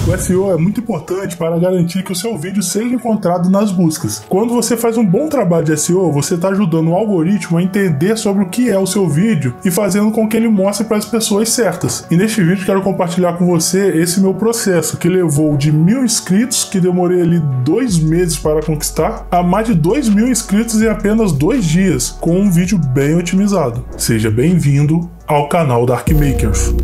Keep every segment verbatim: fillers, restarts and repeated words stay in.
O S E O é muito importante para garantir que o seu vídeo seja encontrado nas buscas. Quando você faz um bom trabalho de S E O, você está ajudando o algoritmo a entender sobre o que é o seu vídeo e fazendo com que ele mostre para as pessoas certas. E neste vídeo quero compartilhar com você esse meu processo, que levou de mil inscritos, que demorei ali dois meses para conquistar, a mais de dois mil inscritos em apenas dois dias, com um vídeo bem otimizado. Seja bem-vindo ao canal Dark Makers.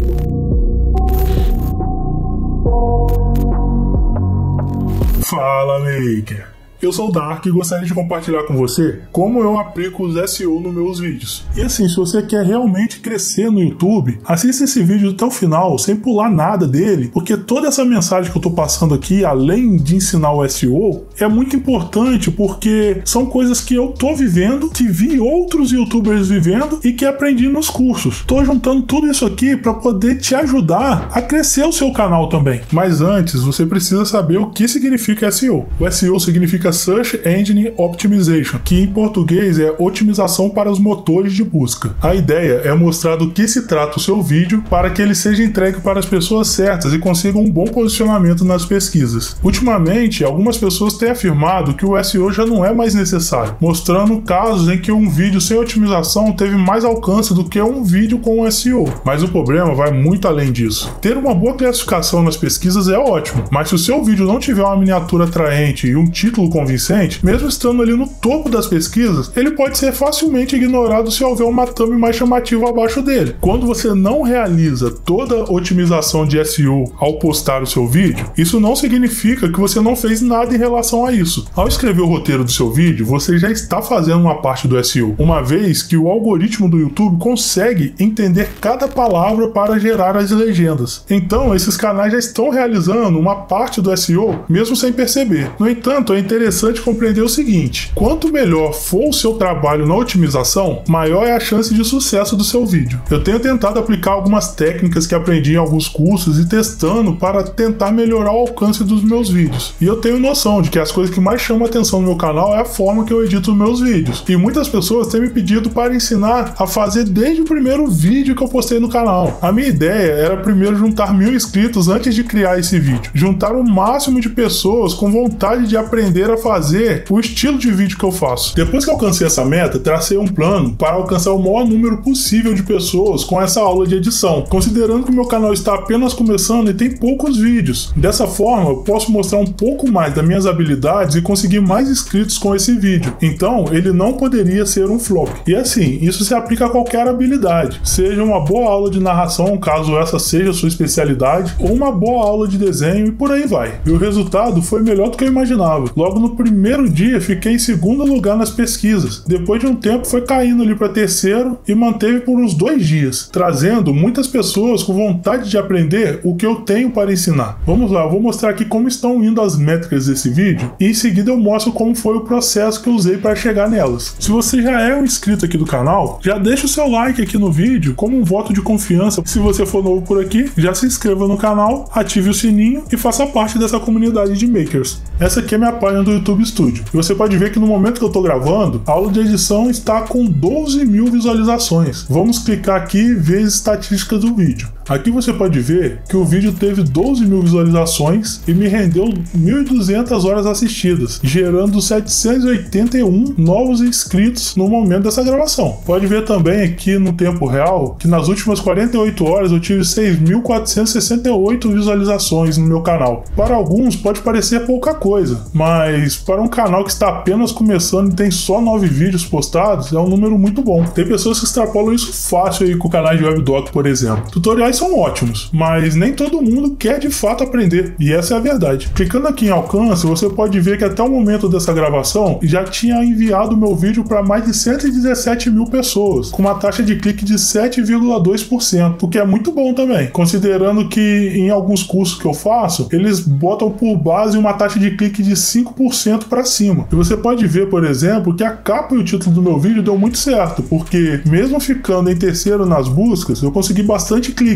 Fala, Maker! Eu sou o Dark e gostaria de compartilhar com você como eu aplico os S E O nos meus vídeos. E assim, se você quer realmente crescer no YouTube, assista esse vídeo até o final, sem pular nada dele, porque toda essa mensagem que eu tô passando aqui, além de ensinar o S E O, é muito importante porque são coisas que eu tô vivendo, que vi outros YouTubers vivendo e que aprendi nos cursos. Tô juntando tudo isso aqui para poder te ajudar a crescer o seu canal também. Mas antes, você precisa saber o que significa S E O. O S E O significa Search Engine Optimization, que em português é otimização para os motores de busca. A ideia é mostrar do que se trata o seu vídeo para que ele seja entregue para as pessoas certas e consiga um bom posicionamento nas pesquisas. Ultimamente, algumas pessoas têm afirmado que o S E O já não é mais necessário, mostrando casos em que um vídeo sem otimização teve mais alcance do que um vídeo com S E O. Mas o problema vai muito além disso. Ter uma boa classificação nas pesquisas é ótimo, mas se o seu vídeo não tiver uma miniatura atraente e um título convincente, mesmo estando ali no topo das pesquisas, ele pode ser facilmente ignorado se houver uma thumb mais chamativa abaixo dele. Quando você não realiza toda a otimização de S E O ao postar o seu vídeo, isso não significa que você não fez nada em relação a isso. Ao escrever o roteiro do seu vídeo, você já está fazendo uma parte do S E O, uma vez que o algoritmo do YouTube consegue entender cada palavra para gerar as legendas. Então, esses canais já estão realizando uma parte do S E O, mesmo sem perceber. No entanto, é interessante interessante compreender o seguinte: quanto melhor for o seu trabalho na otimização, maior é a chance de sucesso do seu vídeo. Eu tenho tentado aplicar algumas técnicas que aprendi em alguns cursos e testando para tentar melhorar o alcance dos meus vídeos. E eu tenho noção de que as coisas que mais chamam a atenção no meu canal é a forma que eu edito os meus vídeos. E muitas pessoas têm me pedido para ensinar a fazer desde o primeiro vídeo que eu postei no canal. A minha ideia era primeiro juntar mil inscritos antes de criar esse vídeo. Juntar o máximo de pessoas com vontade de aprender a fazer o estilo de vídeo que eu faço. Depois que alcancei essa meta, tracei um plano para alcançar o maior número possível de pessoas com essa aula de edição, considerando que o meu canal está apenas começando e tem poucos vídeos. Dessa forma, eu posso mostrar um pouco mais das minhas habilidades e conseguir mais inscritos com esse vídeo. Então, ele não poderia ser um flop. E assim, isso se aplica a qualquer habilidade, seja uma boa aula de narração, caso essa seja a sua especialidade, ou uma boa aula de desenho e por aí vai. E o resultado foi melhor do que eu imaginava. Logo no primeiro dia fiquei em segundo lugar nas pesquisas. Depois de um tempo foi caindo ali para terceiro e manteve por uns dois dias, trazendo muitas pessoas com vontade de aprender o que eu tenho para ensinar. Vamos lá, eu vou mostrar aqui como estão indo as métricas desse vídeo e em seguida eu mostro como foi o processo que eu usei para chegar nelas. Se você já é um inscrito aqui do canal, já deixa o seu like aqui no vídeo como um voto de confiança. Se você for novo por aqui, já se inscreva no canal, ative o sininho e faça parte dessa comunidade de makers. Essa aqui é minha página do YouTube Studio. E você pode ver que no momento que eu estou gravando, a aula de edição está com doze mil visualizações. Vamos clicar aqui e ver as estatísticas do vídeo. Aqui você pode ver que o vídeo teve doze mil visualizações e me rendeu mil e duzentas horas assistidas, gerando setecentos e oitenta e um novos inscritos no momento dessa gravação. Pode ver também aqui no tempo real que nas últimas quarenta e oito horas eu tive seis mil quatrocentas e sessenta e oito visualizações no meu canal. Para alguns pode parecer pouca coisa, mas para um canal que está apenas começando e tem só nove vídeos postados, é um número muito bom. Tem pessoas que extrapolam isso fácil aí com canais de webdoc, por exemplo. Tutoriais são ótimos, mas nem todo mundo quer de fato aprender, e essa é a verdade. Clicando aqui em alcance, você pode ver que até o momento dessa gravação já tinha enviado o meu vídeo para mais de cento e dezessete mil pessoas, com uma taxa de clique de sete vírgula dois por cento, o que é muito bom também, considerando que em alguns cursos que eu faço, eles botam por base uma taxa de clique de cinco por cento para cima. E você pode ver, por exemplo, que a capa e o título do meu vídeo deu muito certo, porque mesmo ficando em terceiro nas buscas, eu consegui bastante clique.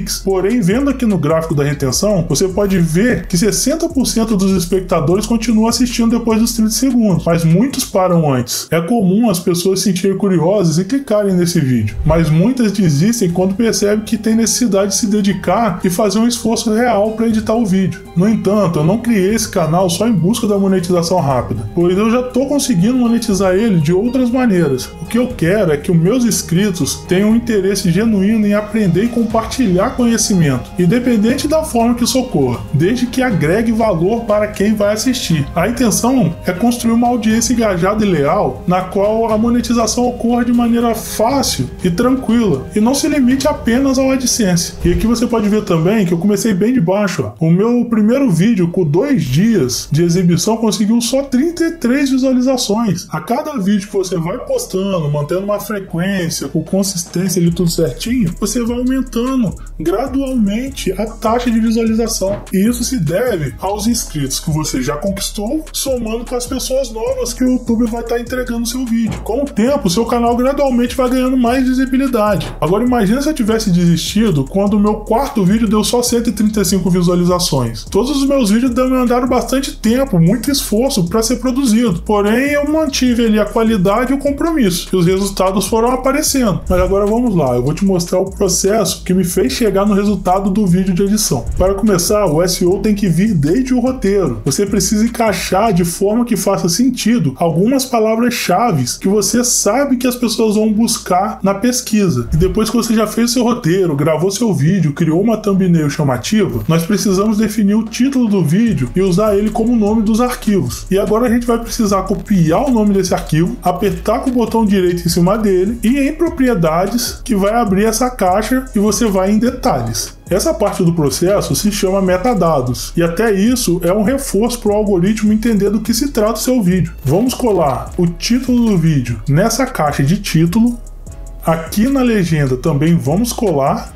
cliques. Porém, vendo aqui no gráfico da retenção, você pode ver que sessenta por cento dos espectadores continuam assistindo depois dos trinta segundos, mas muitos param antes. É comum as pessoas se sentirem curiosas e clicarem nesse vídeo, mas muitas desistem quando percebem que tem necessidade de se dedicar e fazer um esforço real para editar o vídeo. No entanto, eu não criei esse canal só em busca da monetização rápida, pois eu já estou conseguindo monetizar ele de outras maneiras. O que eu quero é que os meus inscritos tenham um interesse genuíno em aprender e compartilhar conhecimento, independente da forma que isso ocorra, desde que agregue valor para quem vai assistir. A intenção é construir uma audiência engajada e leal, na qual a monetização ocorra de maneira fácil e tranquila, e não se limite apenas ao AdSense. E aqui você pode ver também que eu comecei bem de baixo. Ó. O meu primeiro vídeo, com dois dias de exibição, conseguiu só trinta e três visualizações. A cada vídeo que você vai postando, mantendo uma frequência, com consistência ali tudo certinho, você vai aumentando gradualmente a taxa de visualização. E isso se deve aos inscritos que você já conquistou, somando com as pessoas novas que o YouTube vai estar entregando no seu vídeo. Com o tempo, seu canal gradualmente vai ganhando mais visibilidade. Agora imagina se eu tivesse desistido quando o meu quarto vídeo deu só cento e trinta e cinco visualizações. Todos os meus vídeos demandaram bastante tempo, muito esforço para ser produzido. Porém, eu mantive ali a qualidade e o compromisso, e os resultados foram aparecendo. Mas agora vamos lá, eu vou te mostrar o processo que me fez chegar no resultado do vídeo de edição. Para começar, o S E O tem que vir desde o roteiro. Você precisa encaixar de forma que faça sentido algumas palavras-chave que você sabe que as pessoas vão buscar na pesquisa. E depois que você já fez seu roteiro, gravou seu vídeo, criou uma thumbnail chamativa, nós precisamos definir o título do vídeo e usar ele como nome dos arquivos. E agora a gente vai precisar copiar o nome desse arquivo, apertar com o botão direito em cima dele e em propriedades, que vai abrir essa caixa e você vai em detalhes. Essa parte do processo se chama metadados, e até isso é um reforço para o algoritmo entender do que se trata o seu vídeo. Vamos colar o título do vídeo nessa caixa de título. Aqui na legenda também vamos colar.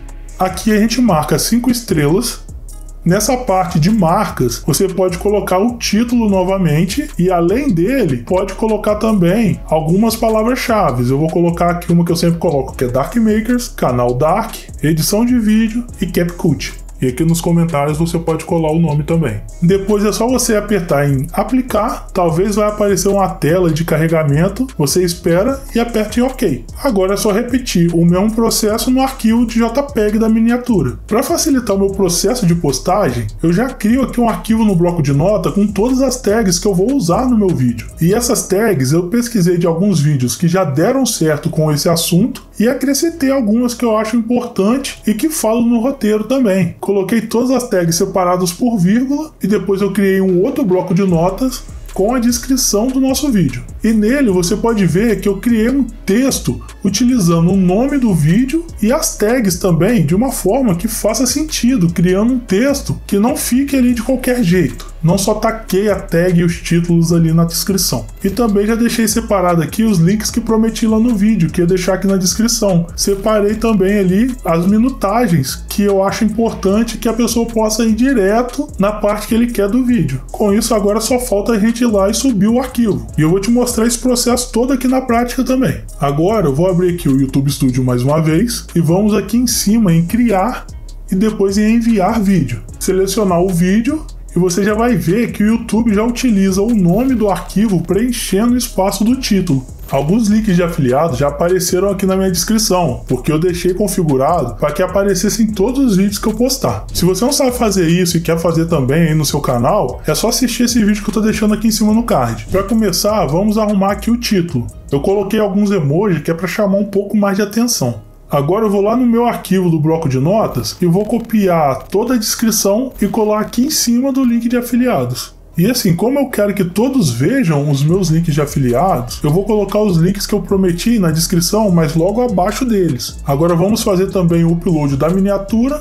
Aqui a gente marca cinco estrelas. Nessa parte de marcas, você pode colocar o título novamente e, além dele, pode colocar também algumas palavras-chave. Eu vou colocar aqui uma que eu sempre coloco, que é Dark Makers, canal Dark, edição de vídeo e CapCut. E aqui nos comentários você pode colar o nome também. Depois é só você apertar em aplicar, talvez vai aparecer uma tela de carregamento, você espera e aperta em OK. Agora é só repetir o mesmo processo no arquivo de JPEG da miniatura. Para facilitar o meu processo de postagem, eu já crio aqui um arquivo no bloco de nota com todas as tags que eu vou usar no meu vídeo. E essas tags eu pesquisei de alguns vídeos que já deram certo com esse assunto e acrescentei algumas que eu acho importante e que falo no roteiro também. Coloquei todas as tags separadas por vírgula e depois eu criei um outro bloco de notas com a descrição do nosso vídeo. E nele você pode ver que eu criei um texto utilizando o nome do vídeo e as tags também de uma forma que faça sentido, criando um texto que não fique ali de qualquer jeito. Não só taquei a tag e os títulos ali na descrição. E também já deixei separado aqui os links que prometi lá no vídeo, que ia deixar aqui na descrição. Separei também ali as minutagens que eu acho importante que a pessoa possa ir direto na parte que ele quer do vídeo. Com isso agora só falta a gente ir lá e subir o arquivo. E eu vou te mostrar esse processo todo aqui na prática também. Agora eu vou abrir aqui o YouTube Studio mais uma vez e vamos aqui em cima em criar e depois em enviar vídeo. Selecionar o vídeo. E você já vai ver que o YouTube já utiliza o nome do arquivo preenchendo o espaço do título. Alguns links de afiliados já apareceram aqui na minha descrição, porque eu deixei configurado para que aparecessem todos os vídeos que eu postar. Se você não sabe fazer isso e quer fazer também aí no seu canal, é só assistir esse vídeo que eu estou deixando aqui em cima no card. Para começar, vamos arrumar aqui o título. Eu coloquei alguns emojis que é para chamar um pouco mais de atenção. Agora eu vou lá no meu arquivo do bloco de notas e vou copiar toda a descrição e colar aqui em cima do link de afiliados. E assim, como eu quero que todos vejam os meus links de afiliados, eu vou colocar os links que eu prometi na descrição, mas logo abaixo deles. Agora vamos fazer também o upload da miniatura.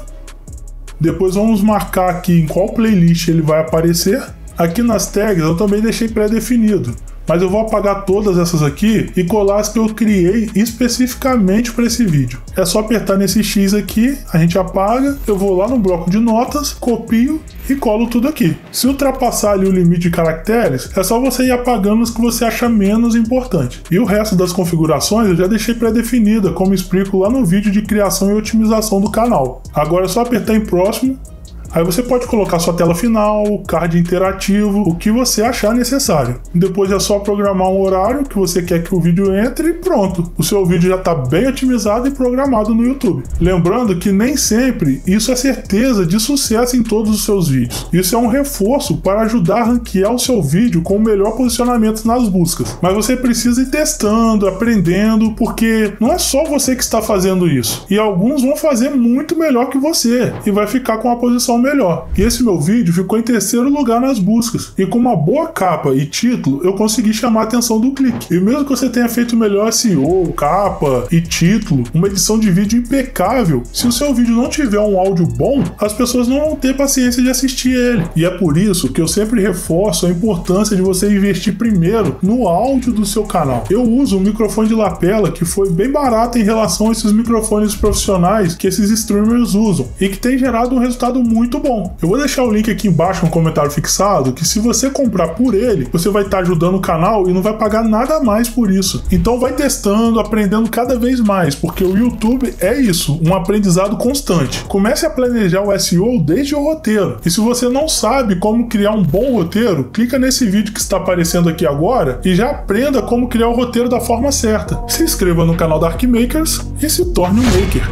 Depois vamos marcar aqui em qual playlist ele vai aparecer. Aqui nas tags eu também deixei pré-definido. mas eu vou apagar todas essas aqui e colar as que eu criei especificamente para esse vídeo. É só apertar nesse X aqui, a gente apaga, eu vou lá no bloco de notas, copio e colo tudo aqui. Se ultrapassar ali o limite de caracteres, é só você ir apagando os que você acha menos importante. E o resto das configurações eu já deixei pré-definida, como explico lá no vídeo de criação e otimização do canal. Agora é só apertar em próximo. Aí você pode colocar sua tela final, card interativo, o que você achar necessário. Depois é só programar um horário que você quer que o vídeo entre e pronto. O seu vídeo já está bem otimizado e programado no YouTube. Lembrando que nem sempre isso é certeza de sucesso em todos os seus vídeos. Isso é um reforço para ajudar a ranquear o seu vídeo com o melhor posicionamento nas buscas. Mas você precisa ir testando, aprendendo, porque não é só você que está fazendo isso. E alguns vão fazer muito melhor que você e vai ficar com a posição melhor. E esse meu vídeo ficou em terceiro lugar nas buscas. E com uma boa capa e título, eu consegui chamar a atenção do clique. E mesmo que você tenha feito o melhor S E O, capa e título, uma edição de vídeo impecável, se o seu vídeo não tiver um áudio bom, as pessoas não vão ter paciência de assistir ele. E é por isso que eu sempre reforço a importância de você investir primeiro no áudio do seu canal. Eu uso um microfone de lapela que foi bem barato em relação a esses microfones profissionais que esses streamers usam e que tem gerado um resultado muito muito bom. Eu vou deixar o link aqui embaixo no comentário fixado, que se você comprar por ele, você vai estar ajudando o canal e não vai pagar nada mais por isso. Então vai testando, aprendendo cada vez mais, porque o YouTube é isso, um aprendizado constante. Comece a planejar o S E O desde o roteiro. E se você não sabe como criar um bom roteiro, clica nesse vídeo que está aparecendo aqui agora e já aprenda como criar o roteiro da forma certa. Se inscreva no canal da Arquimakers e se torne um maker.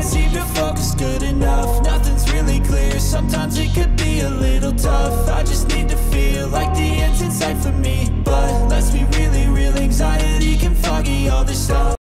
Good enough, nothing's really clear. Sometimes it could be a little tough. I just need